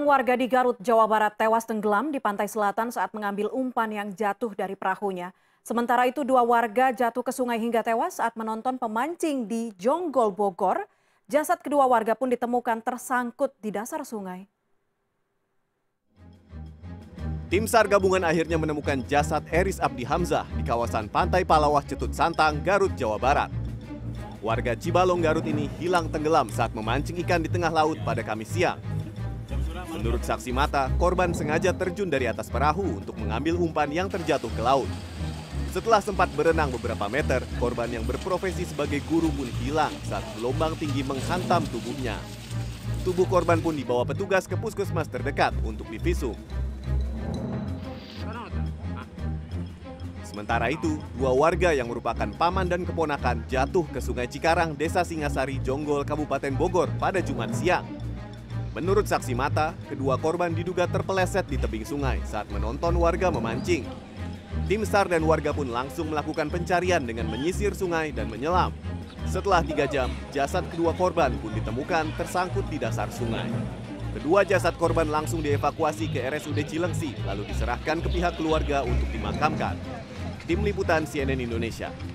Warga di Garut, Jawa Barat tewas tenggelam di pantai selatan saat mengambil umpan yang jatuh dari perahunya. Sementara itu, dua warga jatuh ke sungai hingga tewas saat menonton pemancing di Jonggol, Bogor. Jasad kedua warga pun ditemukan tersangkut di dasar sungai. Tim SAR gabungan akhirnya menemukan jasad Eris Abdi Hamzah di kawasan Pantai Palawah, Cetut Santang, Garut, Jawa Barat. Warga Cibalong, Garut ini hilang tenggelam saat memancing ikan di tengah laut pada Kamis siang. Menurut saksi mata, korban sengaja terjun dari atas perahu untuk mengambil umpan yang terjatuh ke laut. Setelah sempat berenang beberapa meter, korban yang berprofesi sebagai guru pun hilang saat gelombang tinggi menghantam tubuhnya. Tubuh korban pun dibawa petugas ke puskesmas terdekat untuk divisum. Sementara itu, dua warga yang merupakan paman dan keponakan jatuh ke Sungai Cikarang, Desa Singasari, Jonggol, Kabupaten Bogor pada Jumat siang. Menurut saksi mata, kedua korban diduga terpeleset di tebing sungai saat menonton warga memancing. Tim SAR dan warga pun langsung melakukan pencarian dengan menyisir sungai dan menyelam. Setelah 3 jam, jasad kedua korban pun ditemukan tersangkut di dasar sungai. Kedua jasad korban langsung dievakuasi ke RSUD Cilengsi, lalu diserahkan ke pihak keluarga untuk dimakamkan. Tim Liputan CNN Indonesia.